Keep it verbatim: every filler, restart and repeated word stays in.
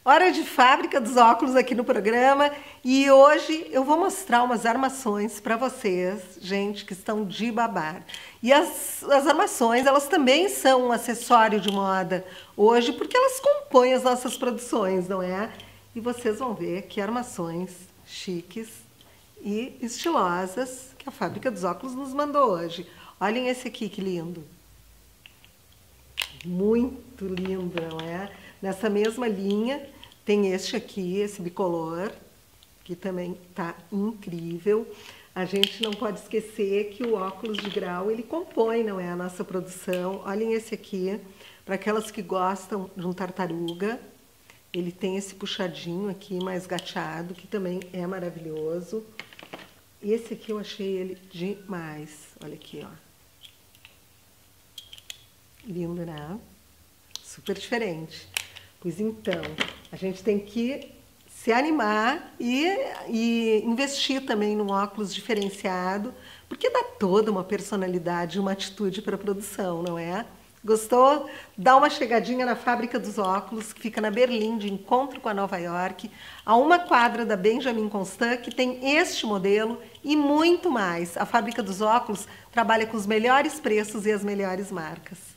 Hora de fábrica dos óculos aqui no programa e hoje eu vou mostrar umas armações para vocês, gente, que estão de babar. E as, as armações, elas também são um acessório de moda hoje, porque elas compõem as nossas produções, não é? E vocês vão ver que armações chiques e estilosas que a fábrica dos óculos nos mandou hoje. Olhem esse aqui, que lindo! Muito lindo, não é? Nessa mesma linha tem este aqui, esse bicolor, que também tá incrível. A gente não pode esquecer que o óculos de grau, ele compõe, não é, a nossa produção. Olhem esse aqui, para aquelas que gostam de um tartaruga. Ele tem esse puxadinho aqui, mais gateado, que também é maravilhoso. E esse aqui eu achei ele demais. Olha aqui, ó. Lindo, né? Super diferente. Pois então, a gente tem que se animar e, e investir também num óculos diferenciado, porque dá toda uma personalidade, uma atitude para a produção, não é? Gostou? Dá uma chegadinha na Fábrica dos Óculos, que fica na Berlim, de encontro com a Nova York, a uma quadra da Benjamin Constant, que tem este modelo e muito mais. A Fábrica dos Óculos trabalha com os melhores preços e as melhores marcas.